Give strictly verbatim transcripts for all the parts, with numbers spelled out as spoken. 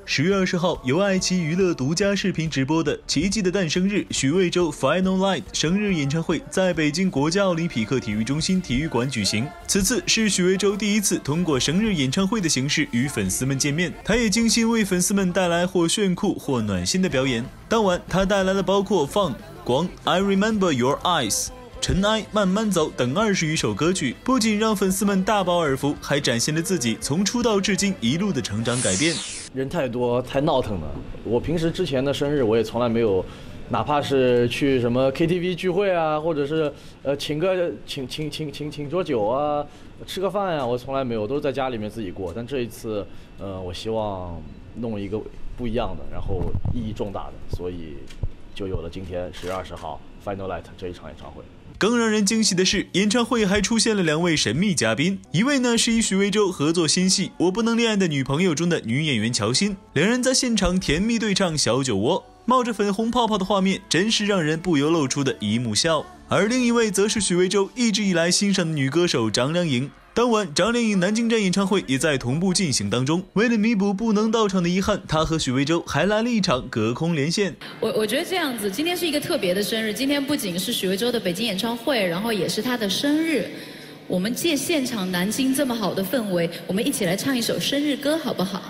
十月二十号，由爱奇艺娱乐独家视频直播的《奇迹的诞生日》许魏洲 Final Light 生日演唱会在北京国家奥林匹克体育中心体育馆举行。此次是许魏洲第一次通过生日演唱会的形式与粉丝们见面，他也精心为粉丝们带来或炫酷或暖心的表演。当晚，他带来了包括《放》、《光》、《I Remember Your Eyes》、尘埃慢慢走等二十余首歌曲，不仅让粉丝们大饱耳福，还展现了自己从出道至今一路的成长改变。 人太多，太闹腾了。我平时之前的生日，我也从来没有，哪怕是去什么 K T V 聚会啊，或者是呃请个请请请请请桌酒啊，吃个饭呀、啊，我从来没有，都是在家里面自己过。但这一次，呃，我希望弄一个不一样的，然后意义重大的，所以就有了今天十月二十号 Final Light 这一场演唱会。 更让人惊喜的是，演唱会还出现了两位神秘嘉宾，一位呢是与许魏洲合作新戏《我不能恋爱的女朋友》中的女演员乔欣，两人在现场甜蜜对唱《小酒窝》，冒着粉红泡泡的画面，真是让人不由露出的一幕笑。而另一位则是许魏洲一直以来欣赏的女歌手张靓颖。当晚，张靓颖南京站演唱会也在同步进行当中。为了弥补不能到场的遗憾，她和许魏洲还来了一场隔空连线。 我我觉得这样子，今天是一个特别的生日。今天不仅是许魏洲的北京演唱会，然后也是她的生日。我们借现场南京这么好的氛围，我们一起来唱一首生日歌，好不好？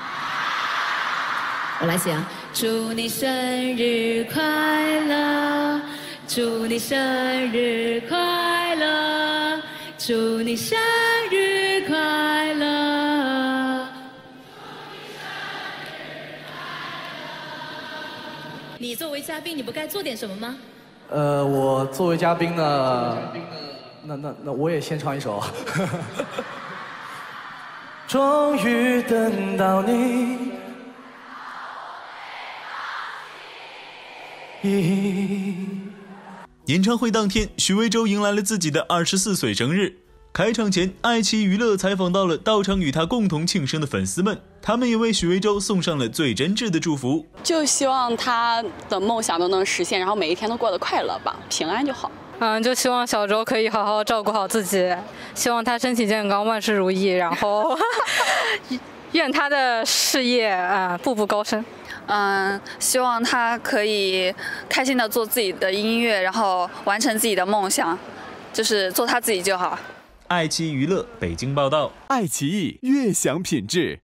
我来写啊，祝你生日快乐，祝你生日快乐。祝你生日快乐！你作为嘉宾，你不该做点什么吗？ 呃，我作为嘉宾呢，那那那我也先唱一首。终于等到你。 演唱会当天，许魏洲迎来了自己的二十四岁生日。开场前，爱奇艺娱乐采访到了到场与他共同庆生的粉丝们，他们也为许魏洲送上了最真挚的祝福。 就希望他的梦想都能实现，然后每一天都过得快乐吧，平安就好。 嗯，就希望小周可以好好照顾好自己，希望他身体健康，万事如意，然后愿他的事业啊、呃、步步高升。 嗯，希望他可以开心的做自己的音乐，然后完成自己的梦想，就是做他自己就好。 爱奇艺娱乐北京报道。 爱奇艺悦享品质。